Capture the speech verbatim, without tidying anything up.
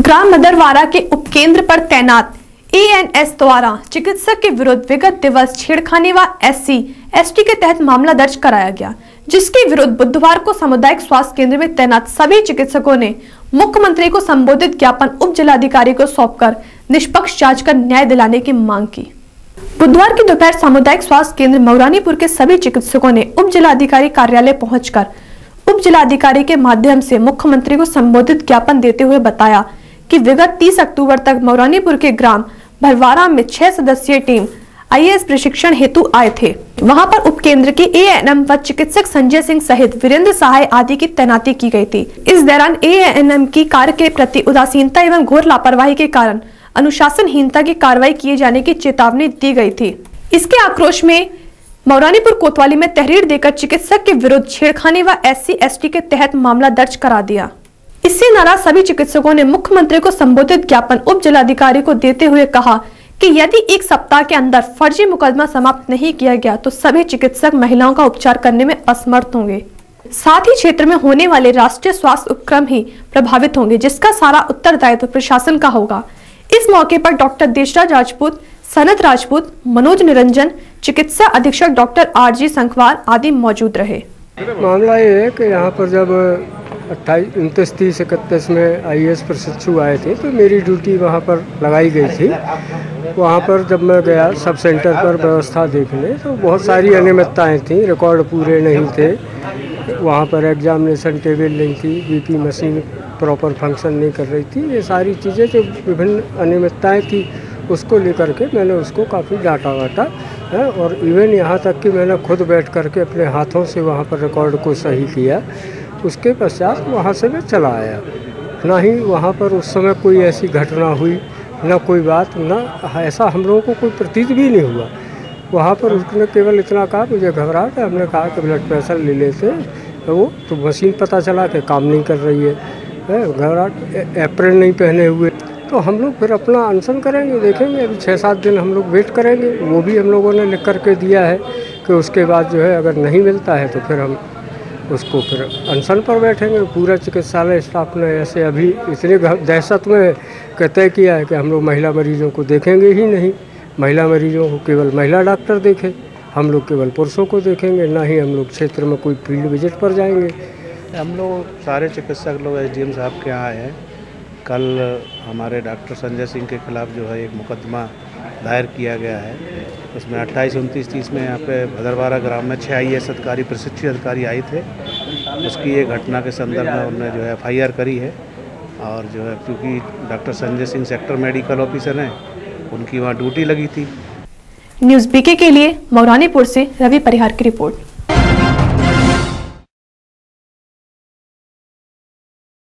ग्राम मदरवारा के उपकेंद्र पर तैनात ए एन एस द्वारा चिकित्सक के विरुद्ध विगत दिवस छेड़खानी व एस सी एस टी के तहत मामला दर्ज कराया गया, जिसके विरुद्ध बुधवार को सामुदायिक स्वास्थ्य केंद्र में तैनात सभी चिकित्सकों ने मुख्यमंत्री को संबोधित ज्ञापन उप जिलाधिकारी को सौंपकर निष्पक्ष जांच कर न्याय दिलाने की मांग की। बुधवार की दोपहर सामुदायिक स्वास्थ्य केंद्र मौरानीपुर के सभी चिकित्सकों ने उप जिलाधिकारी कार्यालय पहुंचकर उप जिलाधिकारी के माध्यम से मुख्यमंत्री को संबोधित ज्ञापन देते हुए बताया कि विगत तीस अक्टूबर तक मौरानीपुर के ग्राम भरवारा में छह सदस्यीय टीम आई ए एस प्रशिक्षण हेतु आए थे। वहां पर उपकेंद्र के ए एन एम व चिकित्सक संजय सिंह सहित वीरेंद्र सहाय आदि की तैनाती की गई थी। इस दौरान ए एन एम की कार्य के प्रति उदासीनता एवं घोर लापरवाही के कारण अनुशासनहीनता की कार्रवाई किए जाने की चेतावनी दी गई थी। इसके आक्रोश में मौरानीपुर कोतवाली में तहरीर देकर चिकित्सक के विरुद्ध छेड़खानी व एस सी एस टी के तहत मामला दर्ज करा दिया। इससे नाराज सभी चिकित्सकों ने मुख्यमंत्री को संबोधित ज्ञापन उप जिलाधिकारी को देते हुए कहा कि यदि एक सप्ताह के अंदर फर्जी मुकदमा समाप्त नहीं किया गया तो सभी चिकित्सक महिलाओं का उपचार करने में असमर्थ होंगे। साथ ही क्षेत्र में होने वाले राष्ट्रीय स्वास्थ्य उपक्रम ही प्रभावित होंगे, जिसका सारा उत्तरदायित्व प्रशासन का होगा। इस मौके पर डॉक्टर देशराज राजपूत, सनत राजपूत, मनोज निरंजन, चिकित्सा अधीक्षक डॉक्टर आर जी संखवार आदि मौजूद रहे। मामला ये है कि यहाँ पर जब अट्ठाईस उनतीस तीस इकतीस में आई ए एस प्रशिक्षु आए थे तो मेरी ड्यूटी वहाँ पर लगाई गई थी। वहाँ पर जब मैं गया सब सेंटर पर व्यवस्था देखने तो बहुत सारी अनियमितताएँ थीं, रिकॉर्ड पूरे नहीं थे, वहाँ पर एग्जामिनेशन टेबल नहीं थी, B P machine proper function नहीं कर रही थी। ये सारी चीज़ें जो विभिन्न अनियमितताएँ थी उसको लेकर के मैंने उसको काफ़ी डांटा वाटा है और इवन यहाँ तक कि मैंने खुद बैठ करके अपने हाथों से वहाँ पर रिकॉर्ड को सही किया। उसके पश्चात वहाँ से मैं चला आया। ना ही वहाँ पर उस समय कोई ऐसी घटना हुई, ना कोई बात, ना ऐसा हम लोगों को कोई प्रतीत भी नहीं हुआ। वहाँ पर उसने केवल इतना कहा, मुझे घबराहट है, हमने कहा कि ब्लड प्रेशर ले लेते तो वो तो मशीन पता चला कि काम नहीं कर रही है, घबराहट, एप्रन नहीं पहने हुए। तो हम लोग फिर अपना अनशन करेंगे, देखेंगे। अभी छः सात दिन हम लोग वेट करेंगे। वो भी हम लोगों ने लिख करके दिया है कि उसके बाद जो है अगर नहीं मिलता है तो फिर हम उसको फिर अनशन पर बैठेंगे। पूरा चिकित्सालय स्टाफ ने ऐसे अभी इतने दहशत में तय किया है कि हम लोग महिला मरीजों को देखेंगे ही नहीं। महिला मरीजों को केवल महिला डॉक्टर देखें, हम लोग केवल पुरुषों को देखेंगे, ना ही हम लोग क्षेत्र में कोई फील्ड विजिट पर जाएंगे। हम लोग सारे चिकित्सक लोग एस डी एम साहब के यहाँ आए हैं। कल हमारे डॉक्टर संजय सिंह के खिलाफ जो है एक मुकदमा दायर किया गया है। उसमें अट्ठाईस उनतीस तीस में यहाँ पे भदरवारा ग्राम में छः आई ए एस अधिकारी प्रशिक्षित अधिकारी आए थे। उसकी एक घटना के संदर्भ में उन्होंने जो है एफ आई आर करी है और जो है क्योंकि doctor Sanjay Singh sector medical officer हैं, उनकी वहाँ ड्यूटी लगी थी। न्यूज़ बीके के लिए मौरानीपुर से रवि परिहार की रिपोर्ट।